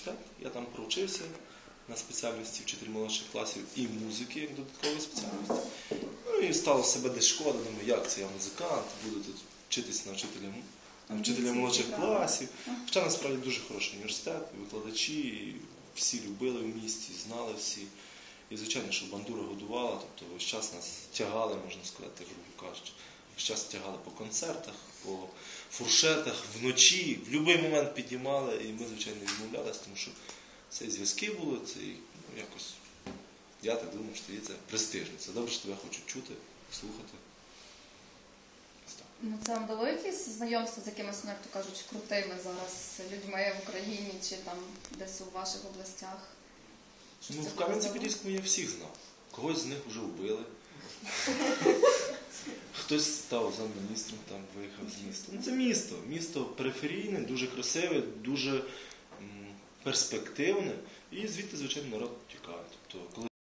університет, я там проучився на спеціальності вчитель молодших класів і музики, як додаткової спеціальності. Ну і стало себе десь шкода, думаю, як це я музикант, буду тут вчитись на вчителя молодших класів. Хоча насправді дуже хороший університет, і викладачі, і всі любили в місті, знали всі. І звичайно, що бандура годувала, тобто весь час нас тягали, можна сказати, грубо кажучи. Весь час тягали по концертах, по фуршетах, вночі, в будь-який момент піднімали, і ми, звичайно, відмовлялися, тому що це і зв'язки були, це і якось, я так думаю, що це престижно. Це добре, що тебе хочуть чути, слухати. Ну, це вам дало якісь знайомства з якимись, як то кажуть, крутими зараз людьми в Україні чи там десь у ваших областях? Ну, в Кам'янці-Подільському я всіх знав. Когось з них вже вбили. Хтось став замміністром, там виїхав з міста. Ну, це місто. Місто периферійне, дуже красиве, дуже перспективне. І звідти, звичайно, народ тікає. Тобто, коли